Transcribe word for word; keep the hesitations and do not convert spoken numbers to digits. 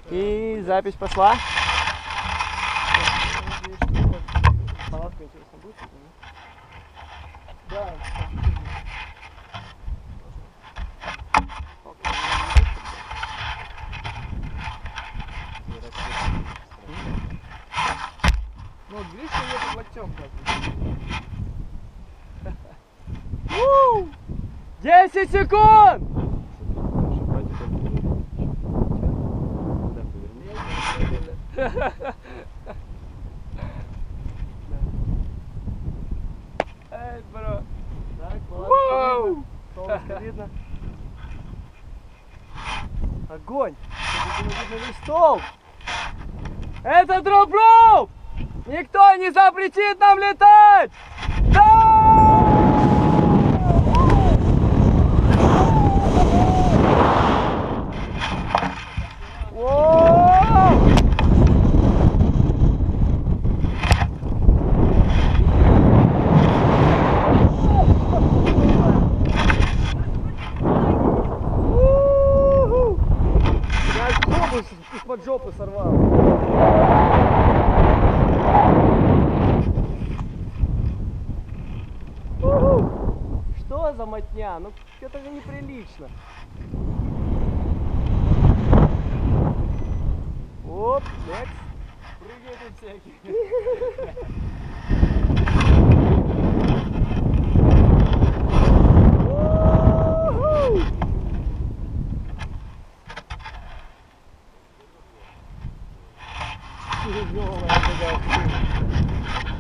И запись пошла. Палатка интересно будет? Да. Ну, видишь, что я под локтем как. десять секунд! Эй, бро! Так, палатка видно. Солнышко видно. Огонь! Видно весь стол. Это дроп-роуп! Никто не запретит нам летать! Да! Из-под жопы сорвал. Что за мотня? Ну это же неприлично. Оп, next. Прыгают тут всякие. Тяжелая такая.